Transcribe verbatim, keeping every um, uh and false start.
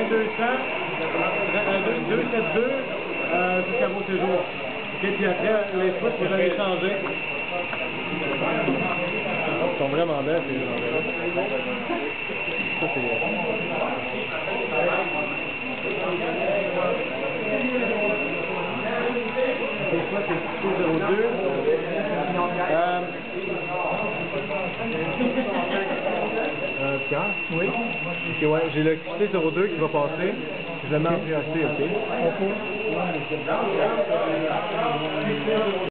deux cents, deux sept deux euh, jusqu'à vos séjours. Okay, puis après, les foot, vous allez changer. Ils sont vraiment belles, ces gens-là. Ça, c'est... Des fois, c'est six zéro deux. Euh... Euh, Pierre? Oui. Ok, ouais, j'ai le Q C zéro deux qui va passer. Je le mets en priorité, ok? Ok.